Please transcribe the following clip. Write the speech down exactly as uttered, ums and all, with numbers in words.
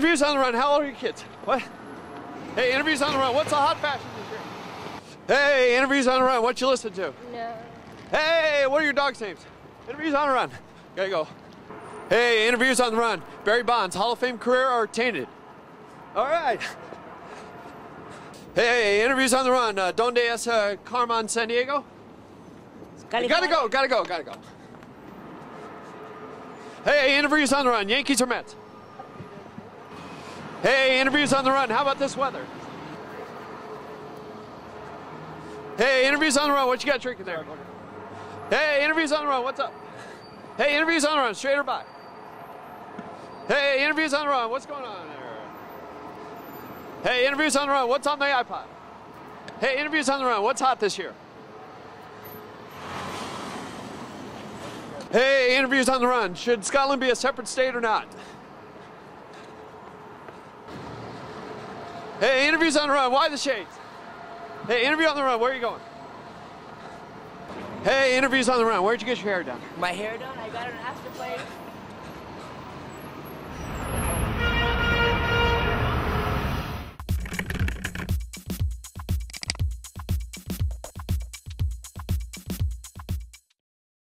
interviews on the run. How old are your kids? What? Hey, interviews on the run. What's the hot fashion this year? Hey, interviews on the run. What you listen to? No. Hey, what are your dogs' names? Interviews on the run. Gotta go. Hey, interviews on the run. Barry Bonds, Hall of Fame career or tainted? All right. Hey, interviews on the run. Uh, Donde es uh, Carmen, San Diego? Gotta go, gotta go, gotta go. Hey, interviews on the run. Yankees or Mets? Hey, interviews on the run. How about this weather? Hey, interviews on the run. What you got drinking there? Hey, interviews on the run. What's up? Hey, interviews on the run. Straight or by? Hey, interviews on the run. What's going on there? Hey, interviews on the run. What's on the iPod? Hey, interviews on the run. What's hot this year? Hey, interviews on the run. Should Scotland be a separate state or not? Hey, interviews on the run. Why the shades? Hey, interview on the run. Where are you going? Hey, interviews on the run. Where'd you get your hair done? My hair done? I got it in After Place.